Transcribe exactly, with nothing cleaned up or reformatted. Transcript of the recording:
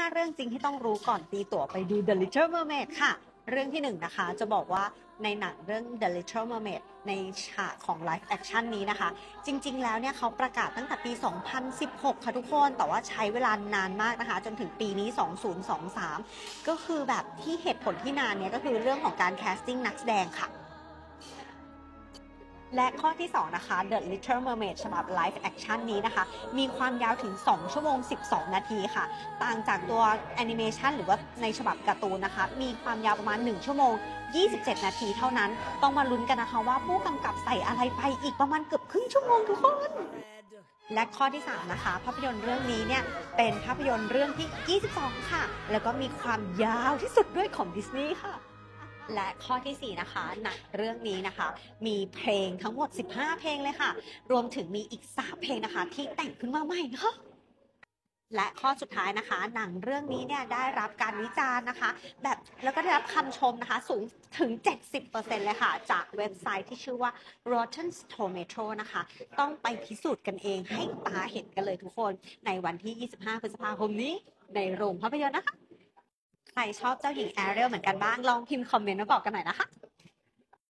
เรื่องจริงที่ต้องรู้ก่อนตีตั๋วไปดู The Little Mermaid ค่ะเรื่องที่หนึ่งนะคะจะบอกว่าในหนังเรื่อง The Little Mermaid ในฉากของ Live Action นี้นะคะจริงๆแล้วเนี่ยเขาประกาศตั้งแต่ปี สองพันสิบหก ค่ะทุกคนแต่ว่าใช้เวลานานมากนะคะจนถึงปีนี้ สองพันยี่สิบสาม ก็คือแบบที่เหตุผลที่นานเนี่ยก็คือเรื่องของการแคสติ้งนักแสดงค่ะและข้อที่สองนะคะ The Little Mermaid ฉบับ Live Action นี้นะคะมีความยาวถึงสองชั่วโมงสิบสองนาทีค่ะต่างจากตัวแอนิเมชันหรือว่าในฉบับการ์ตูนนะคะมีความยาวประมาณหนึ่งชั่วโมงยี่สิบเจ็ดนาทีเท่านั้นต้องมาลุ้นกันนะคะว่าผู้กำกับใส่อะไรไปอีกประมาณเกือบครึ่งชั่วโมงทุกคนและข้อที่สามนะคะภาพยนตร์เรื่องนี้เนี่ยเป็นภาพยนตร์เรื่องที่ยี่สิบสองค่ะแล้วก็มีความยาวที่สุดด้วยของดิสนีย์ค่ะและข้อที่สี่นะคะหนังเรื่องนี้นะคะมีเพลงทั้งหมดสิบห้าเพลงเลยค่ะรวมถึงมีอีกสามเพลงนะคะที่แต่งขึ้นมาใหม่ค่ะและข้อสุดท้ายนะคะหนังเรื่องนี้เนี่ยได้รับการวิจารณ์นะคะแบบแล้วก็ได้รับคำชมนะคะสูงถึง เจ็ดสิบเปอร์เซ็นต์ เลยค่ะจากเว็บไซต์ที่ชื่อว่า Rotten Tomatoes นะคะต้องไปพิสูจน์กันเองให้ตาเห็นกันเลยทุกคนในวันที่ยี่สิบห้าพฤษภาคมนี้ในโรงภาพยนตร์นะคะใครชอบเจ้าหญิงแอเรียลเหมือนกันบ้างลองพิมพ์คอมเมนต์มาบอกกันหน่อยนะคะ